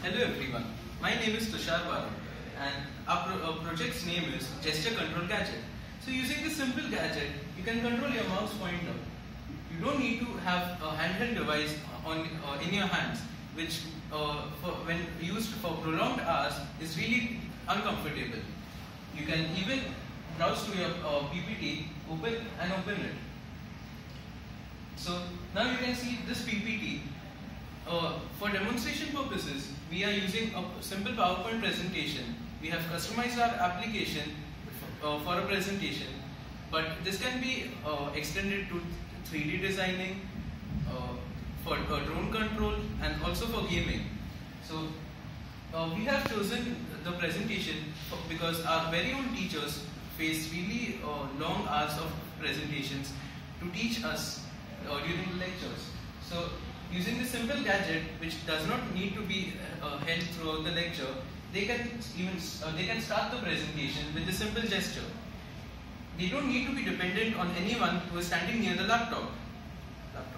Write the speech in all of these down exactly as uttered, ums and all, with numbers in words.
Hello everyone, my name is Tushar Baru and our, pro our project's name is Gesture Control Gadget. So using this simple gadget, you can control your mouse pointer. You don't need to have a handheld device on uh, in your hands, which uh, for, when used for prolonged hours is really uncomfortable. You can even browse to your uh, P P T, open and open it. So now you can see this P P T. Uh, for demonstration purposes, we are using a simple PowerPoint presentation. We have customized our application uh, for a presentation, but this can be uh, extended to three D designing, uh, for uh, drone control, and also for gaming. So uh, we have chosen the presentation for, because our very own teachers face really uh, long hours of presentations to teach us uh, during the lectures. So using this simple gadget, which does not need to be uh, held throughout the lecture, they can even uh, they can start the presentation with a simple gesture. They don't need to be dependent on anyone who is standing near the laptop. laptop.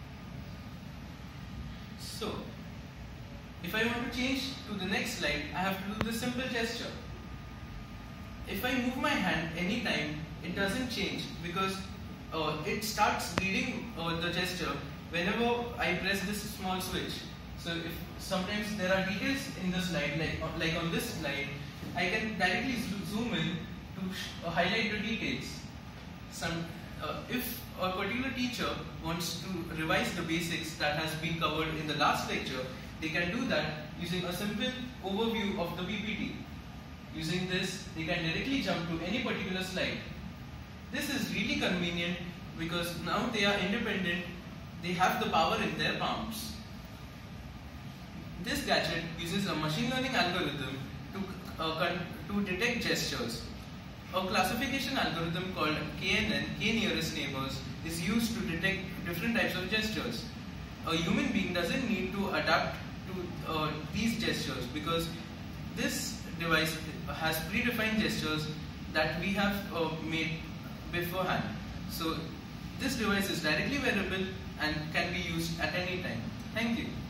So, if I want to change to the next slide, I have to do the simple gesture. If I move my hand anytime, it doesn't change because uh, it starts reading uh, the gesture whenever I press this small switch. So if sometimes there are details in the slide, like, like on this slide, I can directly zoom in to uh, highlight the details. Some, uh, if a particular teacher wants to revise the basics that has been covered in the last lecture, they can do that using a simple overview of the P P T. Using this, they can directly jump to any particular slide. This is really convenient because now they are independent. They have the power in their palms. This gadget uses a machine learning algorithm to, uh, to detect gestures. A classification algorithm called K N N, K nearest neighbors, is used to detect different types of gestures. A human being doesn't need to adapt to uh, these gestures because this device has predefined gestures that we have uh, made beforehand. So this device is directly wearable and can be used at any time. Thank you.